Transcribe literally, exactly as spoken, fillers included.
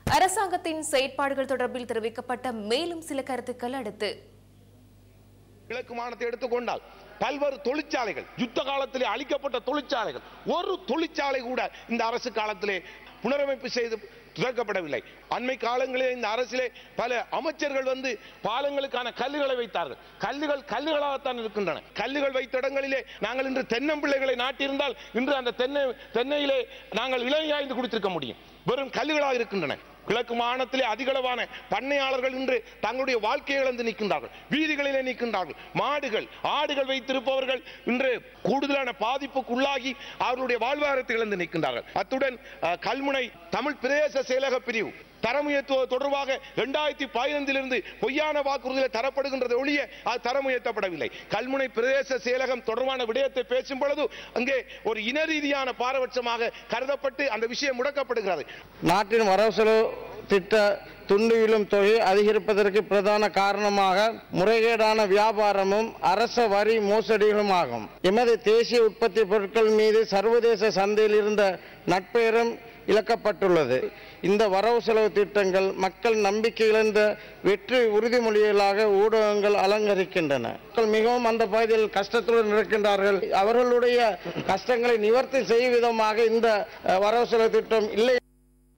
அரசாங்கத்தின் செயற்பாடுகள் தொடர்பில் தெரிவிக்கப்பட்ட மேலும் சில கருத்துக்கள் அடுத்து. கிழக்கு மாநிலத்தை எடுத்துக்கொண்டால் பல்வேறு தொழிற்சாலைகள் யுத்த காலத்திலே அழிக்கப்பட்ட தொழிற்சாலைகள், ஒரு தொழிற்சாலை கூட இந்த அரசு காலத்திலே புனரமைப்பு செய்து துறக்கப்படவில்லை. அண்மை காலங்களிலே இந்த அரசிலே பல அமைச்சர்கள் வந்து பாலங்களுக்கான கல்லுகளை வைத்தார்கள். கல்லுகள் கல்லுகளாகத்தான் இருக்கின்றன. கல்லுகள் வைத்த இடங்களிலே நாங்கள் இன்று தென்னம்பிள்ளைகளை நாட்டியிருந்தால் இன்று அந்த தென்னை தென்னையிலே நாங்கள் இளநியாய்ந்து குடித்திருக்க முடியும். வெறும் கல்லுகளாக இருக்கின்றன. கிழக்கு மாநிலத்திலே அதிகளவான பண்ணையாளர்கள் இன்று தங்களுடைய வாழ்க்கையை இழந்து நிற்கின்றார்கள், வீதிகளிலே நிற்கின்றார்கள். மாடுகள் ஆடுகள் வைத்திருப்பவர்கள் இன்று கூடுதலான பாதிப்புக்கு உள்ளாகி அவர்களுடைய வாழ்வாதாரத்தை இழந்து நிற்கின்றார்கள். அத்துடன் கல்முனை தமிழ் பிரதேச செயலக பிரிவு தரம் உயர்த்துவது தொடர்பாக இரண்டாயிரத்தி பதினைந்திலிருந்து பொய்யான வாக்குறுதிகளை தரப்படுகின்றது ஒழிய அது தரம் உயர்த்தப்படவில்லை. கல்முனை பிரதேச செயலகம் தொடர்பான விடயத்தை பேசும் பொழுது அங்கே ஒரு இன ரீதியான பாரபட்சமாக கருதப்பட்டு அந்த விஷயம் முடக்கப்படுகிறது. நாட்டின் வரவு செலவு திட்ட துண்டுவிலும் தொகை அதிகரிப்பதற்கு பிரதான காரணமாக முறைகேடான வியாபாரமும் அரச வரி மோசடிகளும் ஆகும். எமது தேசிய உற்பத்தி பொருட்கள் மீது சர்வதேச சந்தையில் இருந்த நட்பெயரும் இழக்கப்பட்டுள்ளது. இந்த வரவு செலவு திட்டங்கள் மக்கள் நம்பிக்கை இழந்த வெற்றி உறுதிமொழிகளாக ஊடகங்கள் அலங்கரிக்கின்றன. மக்கள் மிகவும் அந்த பகுதியில் கஷ்டத்துடன் இருக்கின்றார்கள். அவர்களுடைய கஷ்டங்களை நிவர்த்தி செய்யும் விதமாக இந்த வரவு செலவு திட்டம் இல்லை.